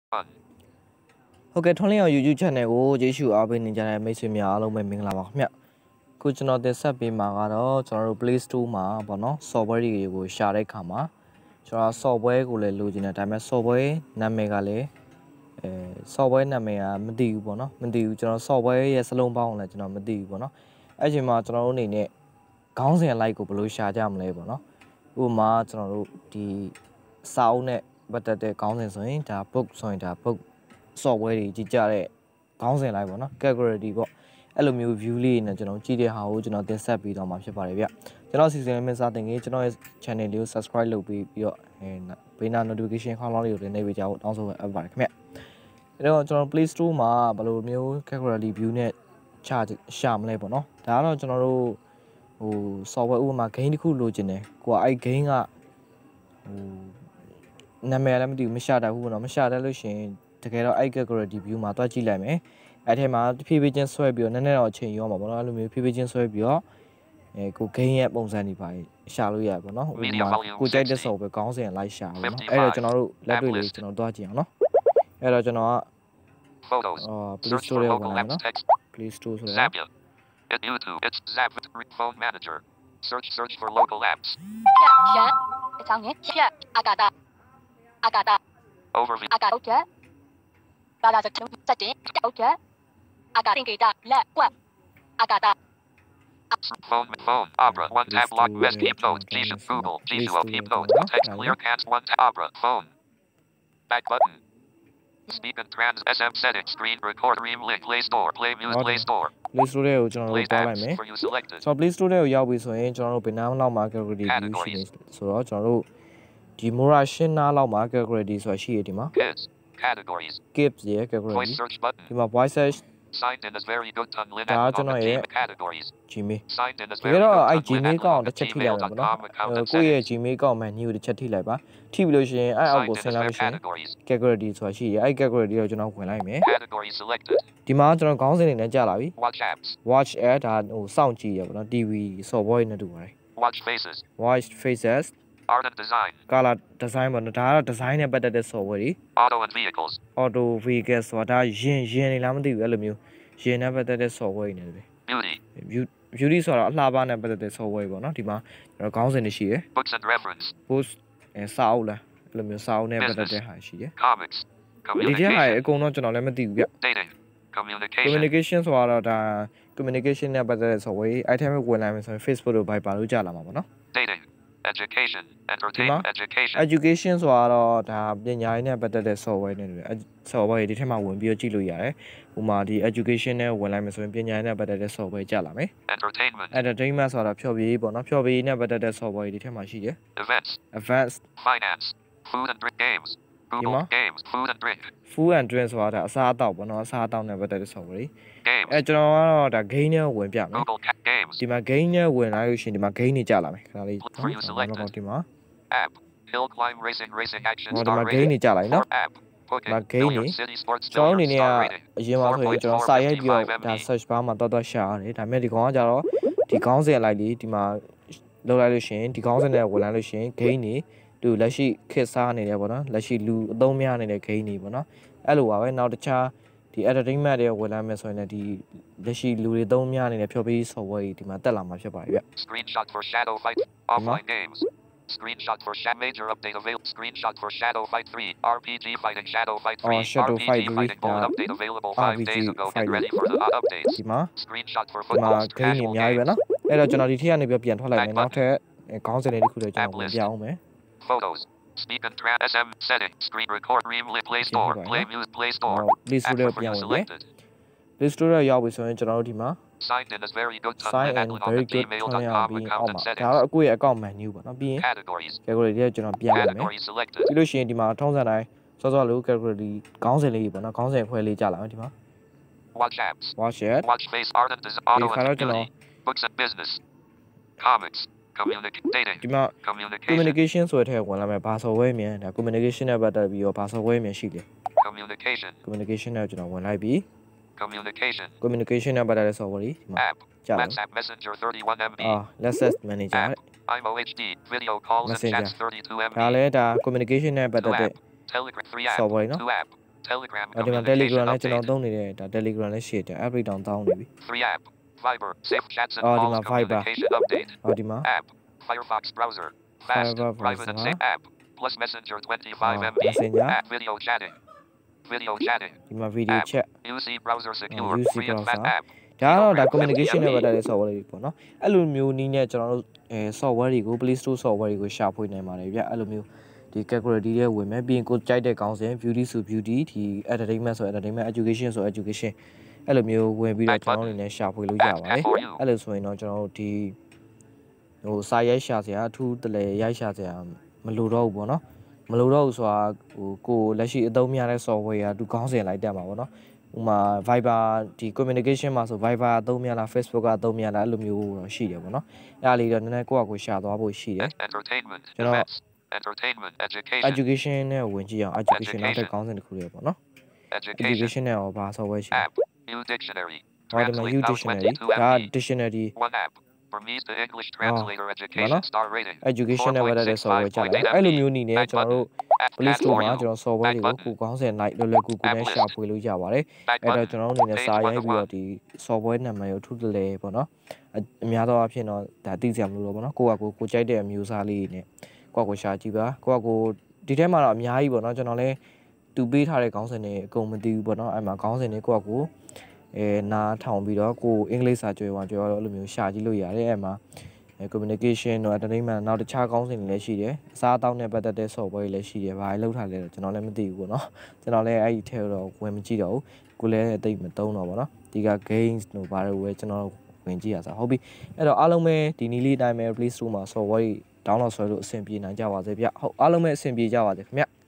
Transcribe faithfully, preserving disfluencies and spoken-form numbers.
ဟုတ်ကဲ့ထွန်းလင်းအောင် YouTube channel ကိုကြည့်ရှုအားပေးနေကြတဲ့မိတ်ဆွေများအားလုံးပဲမင်္ဂလာပါခင်ဗျခုကျွန်တော်တင်ဆက်ပေးမှာကတော့ကျွန်တော်တို့ Play Store မှာပေါ့နော် software တွေကိုရှာတဲ့အခါမှာကျွန်တော် software ကိုလည်းလိုချင်တယ်ဒါပေမဲ့ software နာမည်ကလည်းအဲ software နာမည်ကမသိဘူးပေါ့နော်မသိဘူးကျွန်တော် software ရဲ့စလုံးပေါင်းလည်းကျွန်တော်မသိဘူးပေါ့နော်အဲ့ချိန်မှာကျွန်တော်တို့အနေနဲ့ခေါင်းစဉ် like ကိုဘယ်လိုရှာကြမလဲပေါ့နော်ဥပမာကျွန်တော်တို့ဒီစာအုပ်နဲ့ပတ်သက်တဲ့ခေါင်းစဉ်ဆိုရင်ဒါ book ဆိုရင်ဒါ book software တွေကြည့်ကြတဲ့ခေါင်းစဉ်လိုက်ပေါ့နော် category ပေါ့အဲ့လိုမျိုး view လေးနဲ့ကျွန်တော်ကြည့်တဲ့ဟာကိုကျွန်တော်တင်ဆက်ပေးတော့မှာဖြစ်ပါတယ်ဗျကျွန်တော်စီစဉ်မယ့်စာသင်ခန်းကျွန်တော်ရဲ့ channel လေးကို subscribe လုပ်ပြီးပြီးတော့အဲဘေးနာ notification ခေါင်းလောင်းလေးကိုလည်းနှိပ်ပေးကြဖို့တောင်းဆိုအပ်ပါတယ်ခင်ဗျအဲ့တော့ကျွန်တော် Play Store မှာဘယ်လိုမျိုး category view နဲ့ချရှာမလဲပေါ့နော်ဒါကတော့ကျွန်တော်တို့ဟို software ဥပမာ game တစ်ခုလိုချင်တယ်ကိုကအဲ့ game ကဟိုနာမည်လည်းမသိဘူးမရှာတတ်ဘူးပေါ့နော်မရှာတတ်လို့ရှိရင်တကယ်တော့အဲ့ category view မှာတွားကြည့်လိုက်မယ်အဲ့ထဲမှာဖြည်းဖြည်းချင်းဆွဲပြီးတော့နည်းနည်းတော့အချိန်ရောမှာပေါ့နော်အဲ့လိုမျိုးဖြည်းဖြည်းချင်းဆွဲပြီးတော့အဲကို game ရဲ့ပုံစံတွေပါရှာလို့ရပါတော့နော်ဥပမာကိုကြိုက်တဲ့ဆော်ပဲခေါင်းစဉ်လိုက်ရှာပါတော့အဲ့တော့ကျွန်တော်တို့လက်တွေ့လေးကျွန်တော်တွားကြည့်အောင်နော်အဲ့တော့ကျွန်တော်က Photos. Play Store ကိုဝင်လာနော် Play Store ဆိုတော့ Zapier. At YouTube, it's Zapier Phone Manager. Search, search for local apps. Yeah, it's on it. Yeah, I got that. I got that. Overview. I got okay. Got that. Setting. Okay. I got it. Let what? I got that. Phone, phone, Opera, one tab lock, U S B code, G S Google, G S O P code, text clear cast, one tab, Opera, phone. Back button. Speak and trans S M settings, screen record, ream link, Play Store, Play Music, Play Store. Play Store ကိုကျွန်တော်တို့တွားလိုက်မယ် for you selected. ဆိုတော့ Play Store ကိုရောက်ပြီဆိုရင်ကျွန်တော်တို့ဘယ်နားလောက်မှာ category ရှိနေဆိုတော့ကျွန်တော်တို့ဒီ Mora ရှင်းနားလောက်မှာ category ဆိုတာရှိရဒီမှာ Kids, categories. Kids ရဲ့ category Voice search button. ဒီမှာ voice search Signed in as very good ton lin ဒါ and ကျွန် on တော် the ရဲ့ team categories. Gmail Signed in as ဒီ very တော့ good အဲ့ ton lin Gmail and ကောင် on တစ် the ချက်ထိလိုက်အောင်ပေါ့နော် gmail.com account and ကိုယ့်ရဲ့ settings. Gmail ကောင် menu ကိုတစ်ချက်ထိလိုက်ပါထိပြီးလို့ရှိရင်အဲ့အောက်ကို Signed ဆင်း in လာ as လို့ရှိရင် categories. category ဆိုတာရှိရအဲ့ category ကိုကျွန်တော်ဝင်လိုက်မယ် Category selected. ဒီမှာကျွန်တော်ခေါင်းစဉ်တွေနဲ့ကြာလာပြီ Watch apps. watch ad ဒါဟိုစောင့်ကြည့်ရပေါ့နော် T V software နဲ့တူပါတယ် Watch faces. watch faces Art and design. color design ပေါ့နော်ဒါကတော့ design နဲ့ပတ်သက်တဲ့ software တွေ Auto and vehicles. auto vehicle ဆိုတာဒါရင်ရင်နေလားမသိဘူးအဲ့လိုမျိုးရင်နဲ့ပတ်သက်တဲ့ software တွေနေတယ် Beauty. beauty ဆိုတော့အလှပနဲ့ပတ်သက်တဲ့ software ပေါ့နော်ဒီမှာကျွန်တော်ခေါင်းစဉ်တွေရှိရယ် Books and reference. post အဲစာအုပ်လားအဲ့လိုမျိုးစာအုပ်နဲ့ပတ်သက်တဲ့ဟာရှိရယ် Comics. ဒီထဲဟာ Communication. အကုန်တော့ကျွန်တော်လည်းမသိဘူးဗျ Dating. Communication. communication ဆိုတော့ဒါ communication နဲ့ပတ်သက်တဲ့ software အဲ့ထဲမှာဝင်လာမယ်ဆိုရင် Facebook တို့ Viber တို့ကြာလာမှာပေါ့နော် Dating. Education. Entertainment. Education. education ဆိုတော့ဒါပညာရေးနဲ့ပတ်သက်တဲ့ software တွေနဲ့ software ဒီထဲမှာဝင်ပြီးတော့ကြည့်လို့ရတယ်။ဥပမာဒီ education နဲ့ဝင်လိုက်မယ်ဆိုရင်ပညာရေးနဲ့ပတ်သက်တဲ့ software ကြာလာမယ် Entertainment. ။ entertainment ဆိုတော့ဖျော်ဖြေရေးပေါ့နော်။ဖျော်ဖြေရေးနဲ့ပတ်သက်တဲ့ software ဒီထဲမှာရှိတယ် Events. ။ advanced Finance. Food and drink games. Google Yuma? Games. Food and drink. food and drink ဆိုတာဒါအစားအသောက်ပေါ့နော်။အစားအသောက်နဲ့ပတ်သက်တဲ့ software တွေ Games. ။အဲကျွန်တော်ကတော့ဒါ game နဲ့ဝင်ပြမယ် Google Cat Games. ။ဒီမှာ game နဲ့ဝင်လာလို့ရှိရင်ဒီမှာ game တွေကြာလာမယ်ခဏလေး For you selected. ဒီမှာ App. Hill climb racing. Racing action. ဟောဒီ Star မှာ game rating. တွေကြာလာပြီနော် For app. Pocket. My game Billiard ni. City Sports ကျွန်တော်အနေ Billiard. နဲ့ Star rating. အရင်မှာဆိုရင်ကျွန်တော်စာရိုက်ပြီးတော့ဒါ search bar မှာတော်တော်ရှာရတယ်ဒါပေမဲ့ဒီကောင်ကကြတော့ဒီခေါင်းစဉ်အလိုက်လေးဒီမှာလောက်လိုက်လို့ရှိရင်ဒီခေါင်းစဉ်နဲ့ဝင်လိုက်လို့ရှိရင် gain တွေသူလက်ရှိခက်စားနေတယ်ပေါ့နော်လက်ရှိလူအသုံးများနေတဲ့ gain တွေပေါ့နော်အဲ့လိုပါပဲနောက်တခြားဒီ entertainment တွေဝင်လာမယ်ဆိုရင်လည်းဒီလက်ရှိလူတွေသုံးများနေတဲ့ဖြော်ဖြေး software တွေဒီမှာတက်လာမှာဖြစ်ပါတယ်ဗျ Screenshot for Shadow Fight. Offline games. Screenshot for Shadow Major Update available. Screenshot for Shadow Fight three. R P G Fighting Shadow Fight three. Shadow R P G Fight three, Fighting Gold yeah. Update available R five P G days ago. Get Fighting. ready for the hot updates. ဒီမှာ Screenshot for ဒီမှာ football. gain တွေ Casual အများကြီးပဲ games. နော်အဲ့တော့ကျွန်တော်ဒီထက်ကနေပြီးပြန်ထွက်လိုက်မယ်နောက်ထပ်ခေါင်းစဉ်တွေတစ်ခုလည်းကျွန်တော်ဝင်ပြအောင်မယ် Photos. Speak and trans S M setting. Screen record. Ream link. Play Store. Okay, Play yeah. music. Play Store. Play Store App ကို for ပြန် you ဝင်မယ် selected. Play Store ရောက်ပြီဆိုရင်ကျွန်တော်တို့ဒီမှာ Signed in as very good. sign and very good ထွန်းရအောင်ပြီးအောက်မှာဒါတော့အကိုရဲ့ account menu ပေါ့နော်ပြီးရင် Categories. category တွေကျွန်တော်ပြန်ရမယ် Category selected. ပြီးလို့ရှိရင်ဒီမှာထုံးစံတိုင်းစောစောလို့ category ခေါင်းစဉ်လေးပေါ့နော်ခေါင်းစဉ်ခွဲလေးကြာလာမယ်ဒီမှာ Watch apps. watch it Watch face art and design. Auto If I and don't know. beauty. Books and business. Comics. Communication. Dating. ဒီမှာ Communication. communication ဆိုတဲ့ထဲဝင်လာမယ်ဘာ software မြန်ဒါ communication နဲ့ပတ်သက်ပြီးတော့ဘာ software မြန်ရှိလဲ Communication. communication နဲ့ကျွန်တော်ဝင်လိုက်ပြီ Communication. communication နဲ့ပတ်သက်တဲ့ software တွေဒီမှာ App. ကြာလာ WhatsApp Messenger thirty-one M B. အာ let's manager App. I M O H D. Video calls and Messenger. chats thirty-two M B. ဒါလည်းဒါ communication နဲ့ပတ်သက်တဲ့ Telegram three app. software နော် Two app. Telegram ဒီမှာ communication Telegram နဲ့ကျွန်တော် update. သုံးနေတဲ့ဒါ Telegram လည်းရှိတယ် update တောင်တောင်းနေပြီ Three app. Viber. Safe chats and Oh, di calls ma Viber. communication update. ဟောဒီမှာ App. Firefox browser. Fast. Firefox Private and browser. safe app. Plus Messenger twenty-five Oh, M B. Messenger. App. Video chatting. Video chatting. ဒီမှာ video App. chat U C browser secure. U C Free and fast browser. app. ဒါကတော့ဒါ communication နဲ့ပတ်သက်တဲ့ software တွေပေါ့နော်အဲ့လိုမျိုးနည်းနဲ့ကျွန်တော်တို့အဲ software တွေကို Play Store software တွေကိုရှာဖွေနိုင်ပါတယ်ဗျအဲ့လိုမျိုးဒီ category တွေဝင်မယ်ပြီးရင်ကိုကြိုက်တဲ့ခေါင်းစဉ် beauty ဆို beauty ဒီ entertainment ဆို entertainment education ဆို education အဲ့လိုမျိုးဝင်ပြီးတော့ကျွန်တော်တို့အနေနဲ့ရှာဖွေလို့ရပါတယ်အဲ့လိုဆိုရင်တော့ကျွန်တော်တို့ဒီဟိုစာရိုက်ရှာစရာအထူးတလဲရိုက်ရှာစရာမလိုတော့ဘူးပေါ့နော်မလိုတော့ဘူးဆိုတာဟိုကိုလက်ရှိအသုံးများတဲ့ software ကသူခေါင်းစဉ်လိုက်တက်မှာပေါ့နော်ဥမာ Viber ဒီ communication မှာဆို Viber အသုံးများလား Facebook ကအသုံးများလားအဲ့လိုမျိုးတော့ရှိတယ်ပေါ့နော်အဲ့ဒါလေးတော့နည်းနည်းကိုယ့်အကိုရှာသွားဖို့ရှိတယ် Entertainment. You know- Events. Entertainment. Education. education နဲ့ဝင်ကြည့်အောင် education နောက်တဲ့ခေါင်းစဉ်တစ်ခုလေးပေါ့နော် Education. education နဲ့ရောဘာ software ရှိလဲ App. U dictionary. ဟောဒီမှာ Translate U now dictionary twenty-two ဒါ M B. dictionary One app. Burmese to English translator education Voilà. star rating. education နဲ့ပတ်သက်တဲ့ software ကြတယ်အဲ့လိုမျိုးနည်းနဲ့ကျွန်တော်တို့ Play Store မှာကျွန်တော် software တွေကိုကိုခေါင်းစဉ်လိုက်လွယ်လွယ်ကူကူနဲ့ရှာဖွေလို့ရပါတယ်အဲ့တော့ကျွန်တော်တို့အနေနဲ့စာရိုက်ပြီးတော့ဒီ software နာမည်ကိုထူးတလဲပေါ့နော်အများသောအားဖြင့်တော့ဒါသိကြမလို့တော့ပေါ့နော်ကိုကကိုကိုကြိုက်တဲ့အမျိုးအစားလေးနဲ့ကိုကကိုရှာကြည့်ပါကိုကကိုဒီထဲမှာတော့အများကြီးပေါ့နော်ကျွန်တော်လည်းသူပေးထားတဲ့ခေါင်းစဉ်တွေအကုန်မသိဘူးပေါ့နော်အဲ့မှာခေါင်းစဉ်တွေကိုကကိုအဲနားထောင်ပြီးတော့ကိုအင်္ဂလိပ်စာကြွယ်ဝကြွယ်ဝတော့အဲ့လိုမျိုးရှာကြည့်လို့ရတယ်အဲ့မှာ communication တော့ entertainment နောက်တခြားခေါင်းစဉ်တွေလည်းရှိတယ်အစားအသောက်နဲ့ပတ်သက်တဲ့ software တွေလည်းရှိတယ်ဘာတွေလောက်ထားလဲတော့ကျွန်တော်လည်းမသိဘူးပေါ့နော်ကျွန်တော်လည်းအဲ့ဒီထဲတော့ဝင်မကြည့်တော့ဘူးကိုလည်းအသိမသုံးတော့ပေါ့နော်ဒီက games တို့ဘာတွေဝယ်ကျွန်တော်ဝင်ကြည့်ရစားဟုတ်ပြီအဲ့တော့အားလုံးပဲဒီနည်းလေးအတိုင်းပဲ Play Store မှာ software တွေ download ဆွဲလို့အဆင်ပြေနိုင်ကြပါစေဗျဟုတ်အားလုံးပဲအဆင်ပြေကြပါစေခင်ဗျ